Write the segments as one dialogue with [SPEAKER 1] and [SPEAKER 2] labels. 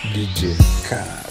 [SPEAKER 1] DJ Car.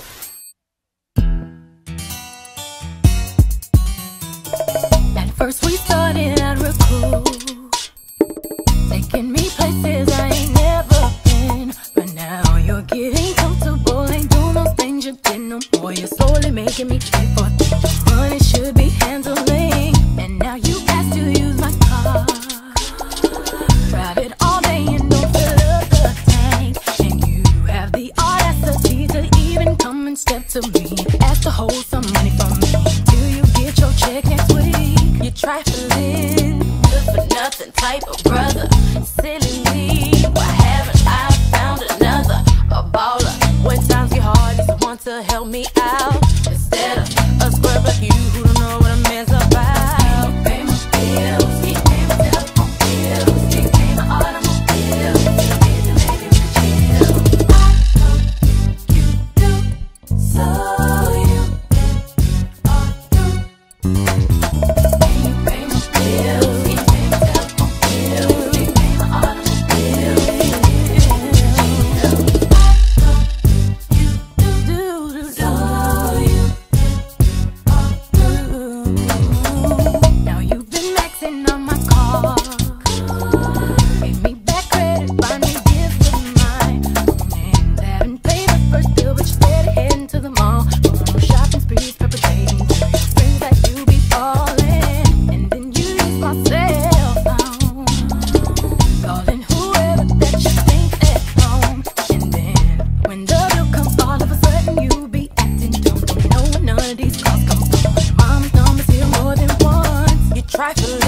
[SPEAKER 2] At first we started out real cool, taking me places I ain't never been. But now you're getting comfortable, ain't doing those things you did no more. You're slowly making me pay for things money should be handling. And now you ask to use my car, drive it all day and don't fill up the tank. And you have the audacity to even come and step to me, ask to hold some money from me till you get your check next week. You're trifling, good for nothing type of brother. Silly me, why haven't I found another? A baller, when times get hard, he's the one to help me out, instead of a scrub like you who don't know what a man's about. He pay my bills, he pay my telephone bills, he pay my automobile, he did to make me chill. I hope you do, so you are through. He pay my bills, he pay my telephone bills, he pay my automobile, he did to make me chill. I hope you do, so you are through. Now you've been maxing on my car, gave me back credit, buy me gifts with mine. And haven't paid the first bill, but you steady heading to the mall, going on shopping sprees, perpetrating to your friends that you be falling. And then you use my cell phone, calling whoever that you think at home. And then when the bill comes, all of a sudden you be acting dumb. Don't know where none of these calls come from. Your mom's number's here more than once. You trifling,